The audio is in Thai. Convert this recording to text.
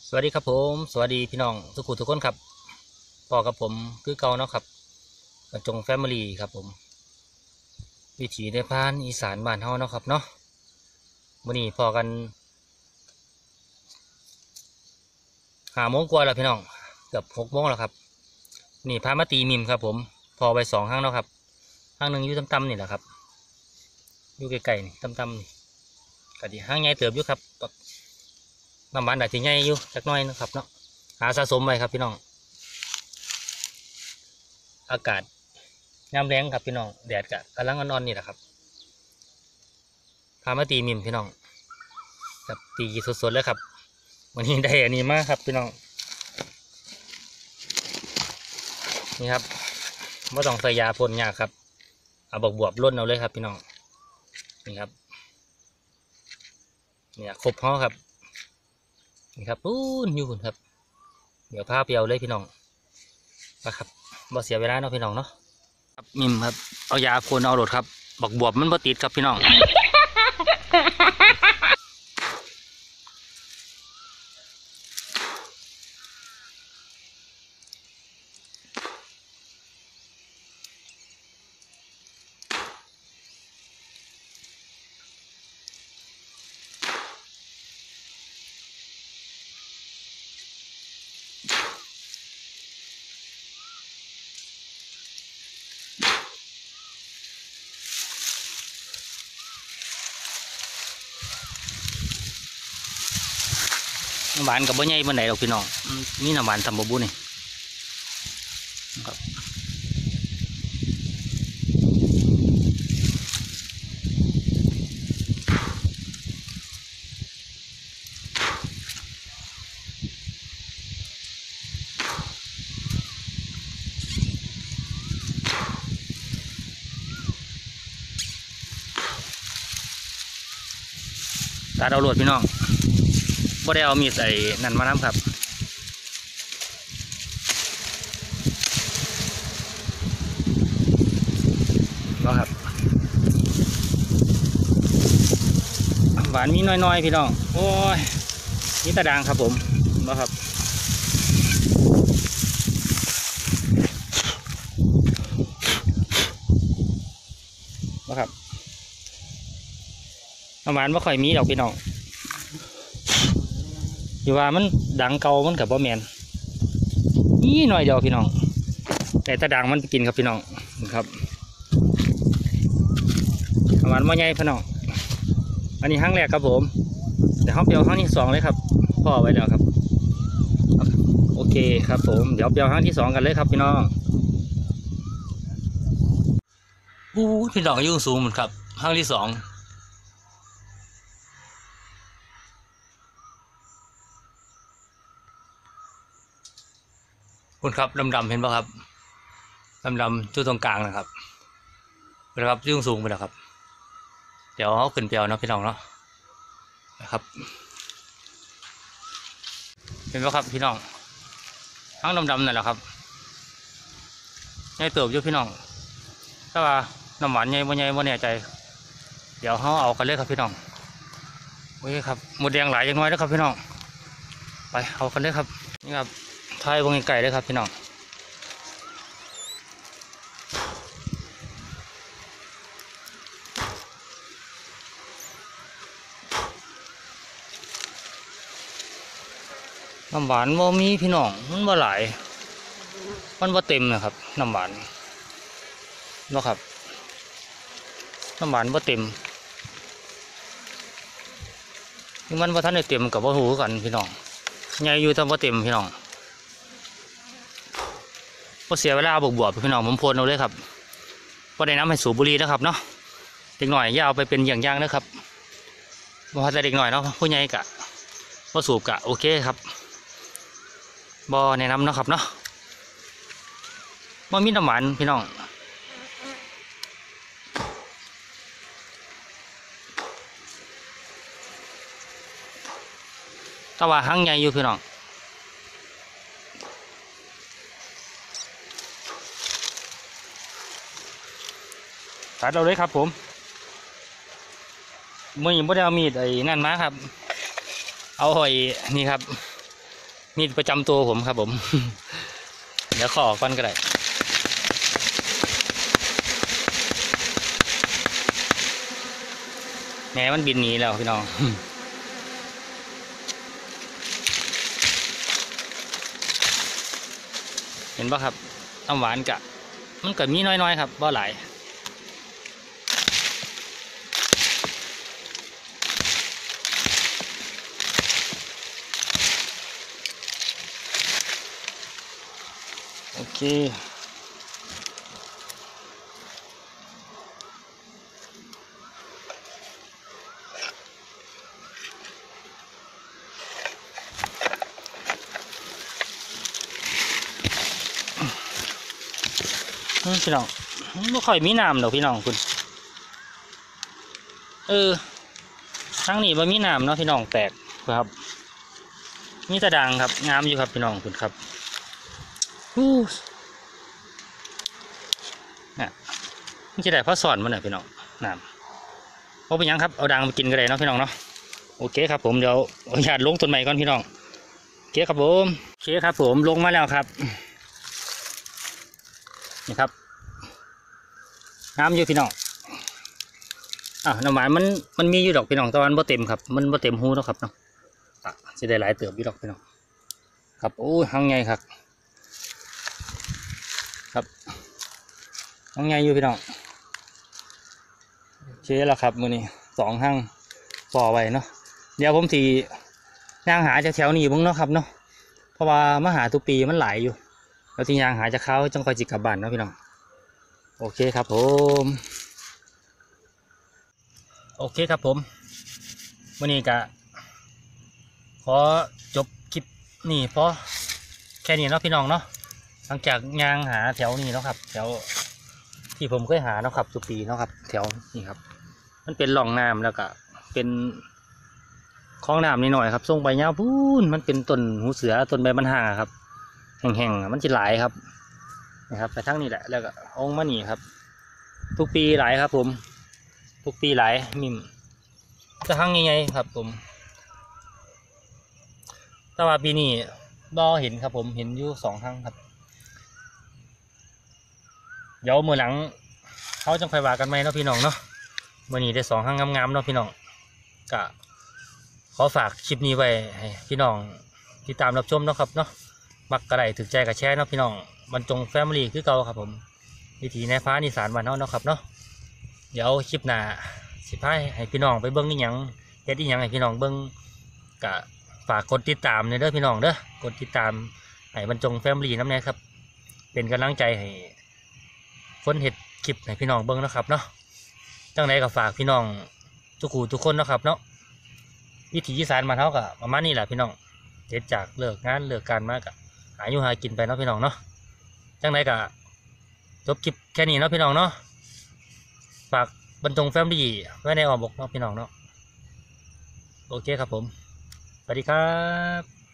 สวัสดีครับผมสวัสดีพี่น้องทุกคนครับพ่อกับผมคือเก่าเนาะครับกระจงแฟมิลี่ครับผมวิถีในพานอีสานบ้านเฮาเนาะครับเนาะวันนี้พอกัน5 โมงกว่าแล้วพี่น้องเกือบ6 โมงแล้วครับนี่พามาตีมิมครับผมพอไป2 ครั้งแล้วครับครั้งหนึ่งอยู่ต่ำๆนี่แหละครับอยู่ไกลๆนี่ต่ำๆนี่ก็ดีห้างใหญ่เติบอยู่ครับน้ำมันอาจจะใหญ่อยู่จักหน้อยนะครับเนาะหาสะสมไว้ครับพี่น้องอากาศยามแรงครับพี่น้องแดดกำลังอ่อนๆนี่แหละครับพามาตีมิมพี่น้องกับตีสดๆเลยครับวันนี้ได้อันนี้มากครับพี่น้องนี่ครับไม่ต้องใส่ยาพ่นยาครับเอาบวบล้นเอาเลยครับพี่น้องนี่ครับเนี่ยครบห้อครับนี่ครับอู้อยู่คุณครับเดี๋ยวพาเปียวเลยพี่น้องนะครับบ่เสียเวลาเนาะพี่น้องเนาะครับมิมครับเอายาพ่นเอาโดดครับบวบมันบ่ติดครับพี่น้องน้ำหวานกับบ่ใหญ่บ่ไหนหรอกพี่น้องนี่น้ำหวานทำบ่บุนี่ครับตัดเอาโหลดพี่น้องบ่ได้เอามีดใส่นั่นมาน้ำครับก็ครับหวานมีน้อยๆพี่น้องโอ้ยนี่ตาด่างครับผมก็ครับก็ครับน้ำหวานไม่ค่อยมีดอกพี่น้องอยู่ว่ามันดังเก่ามันกับบ่แมนนี่หน่อยเดียวพี่น้องแต่ตาด่างมันกินครับพี่น้องครับน้ำหวานไม่ใหญ่พี่น้องอันนี้ครั้งแรกครับผมเดี๋ยวเขาเปียวครั้งที่2เลยครับพ่อไว้แล้วครับโอเคครับผมเดี๋ยวเปียวครั้งที่2กันเลยครับพี่น้องพี่น้องยุ่งสูงเหมือนครับครั้งที่2คุณครับดำๆเห็นป่ะครับดำๆจุดตรงกลางนะครับนะครับยุ่งสูงไปแล้วครับเดี๋ยวเขาขึ้นเปียวนะพี่น้องเนาะนะครับเห็นป่ะครับพี่น้องทั้งดำๆนั่นแหละครับใหญ่เติบอยู่พี่น้องถ้าว่าน้ำหวานใหญ่บ่แน่ใจเดี๋ยวเขาเอากันเลยครับพี่น้องโอเคครับหมดแดงหลายอย่างน้อยแล้วครับพี่น้องไปเอากันเลยครับนี่ครับทายวงไก่เลยครับพี่น้องน้ำหวานบ่มีพี่น้องมันบ่หลายมันบ่เต็มนะครับน้ำหวานเนาะครับน้ำหวานบ่เต็มนี่มันบ่ทันได้เต็มกับบ่หูกันพี่น้องใหญ่อยู่แต่บ่เต็มพี่น้องบ่เสียเวลาบวบพี่น้องผมโพนเอาเลยครับบ่ได้น้ำให้สูบบุหรี่นะครับเนาะเด็กหน่อยอย่าเอาไปเป็นอย่างนะครับบ่ว่าแต่เด็กหน่อยเนาะผู้ใหญ่กะบ่สูบกะโอเคครับบ่แนะนำเนาะครับเนาะบ่มีน้ำหวานพี่น้องแต่ว่าหั่งใหญ่อยู่พี่น้องตัดเอาเลยครับผมมือยังไม่ได้เอามีดไอ้นั่นมาครับเอาหอยนี่ครับมีดประจำตัวผมครับผม เดี๋ยวขอออกก่อนก็ได้แม้มันบินหนีแล้วพี่น้อง เห็นปะครับน้ำหวานกะมันก็มีน้อยๆครับบ่หลายโอเคพี่น้องไม่ค่อยมีน้ำหรอกพี่น้องคุณทั้งนี้มันมีน้ำเนาะพี่น้องแปลกครับมีตะดังครับงามอยู่ครับพี่น้องคุณครับเนี่ยมันจะได้พอสอนมันหน่อยพี่น้องน้ำเอาไปยังครับเอาดังไปกินกันเลยเนาะพี่น้องเนาะโอเคครับผมเดี๋ยวหยาดลงต้นใหม่ก่อนพี่น้องโอเคครับผมโอเคครับผมลงมาแล้วครับนี่ครับน้ำอยู่พี่น้องน้ำหวานมันมีอยู่ดอกพี่น้องตะวันบ่เต็มครับมันบ่เต็มหูแล้วครับเนาะจะได้หลายเติบอยู่ดอกพี่น้องครับโอ้ยหังใหญ่ครับครับหังใหญ่อยู่พี่น้องโอเคแล้วครับมือนี้2หังปล่อไว้เนาะเดี๋ยวผมสีย่างหาจากแถวนี้บ้างเนาะครับเนาะเพราะว่ามาหาทุกปีมันหลายอยู่แล้วที่ย่างหาจากเขาจังคอยจิกกลับบ้านเนาะพี่น้องโอเคครับผมโอเคครับผมวันนี้ก็ขอจบคลิปนี่เพราะแค่นี้เนาะพี่น้องเนาะหลังจากย่างหาแถวนี้เนาะครับแถวที่ผมเคยหาเนาะครับทุกปีเนาะครับแถวนี้ครับมันเป็นหล่องน้ำแล้วก็เป็นคลองน้ำนิดหน่อยครับส่งไปยาวพูนมันเป็นต้นหูเสือต้นใบมันห่างครับแห้งๆมันจะหลายครับนะครับไปทั้งนี้แหละแล้วก็องมานี่ครับทุกปีหลายครับผมทุกปีหลายมิมจะหั่งยังไงครับผมแต่ว่าปีนี้บ่เห็นครับผมเห็นอยู่2หั่งครับเดี๋ยวมือหลังเขาจังค่อยว่ากันไหมเนาะพี่น้องเนาะมื่อนี้ได้2หั่งงามๆเนาะพี่น้องก็ขอฝากคลิปนี้ไว้ให้พี่น้องติดตามรับชมเนาะครับเนาะมักกระไรถึกใจกับแชร์เนาะพี่น้องบรรจงแฟมิลี่คือเก่าครับผมวิถีในฟ้านิสานบ้านเนาะครับเนาะเดี๋ยวคลิปหน้าสิพายให้พี่น้องไปเบิ้งอีหยังเฮ็ดอีหยังให้พี่น้องเบิ้งกะฝากกดติดตามเด้อพี่น้องเด้อกดติดตามให้บรรจงแฟมิลี่น้ำแน่ครับเป็นกำลังใจให้คนเฮ็ดคลิปให้พี่น้องเบิ้งนะครับเนาะจังไรก็ฝากพี่น้องทุกคนนะครับเนาะวิถีอีสานมาเท่ากับประมาณนี้แหละพี่น้องเด็ดจากเลิกงานเลิกการมากะหาอยู่หากินไปเนาะพี่น้องเนาะจังไรก็จบคลิปแค่นี้เนาะพี่น้องเนาะฝากบรรจงแฟมลี่ไว้ในอ้อมอกเนาะพี่น้องเนาะโอเคครับผมสวัสดีครับ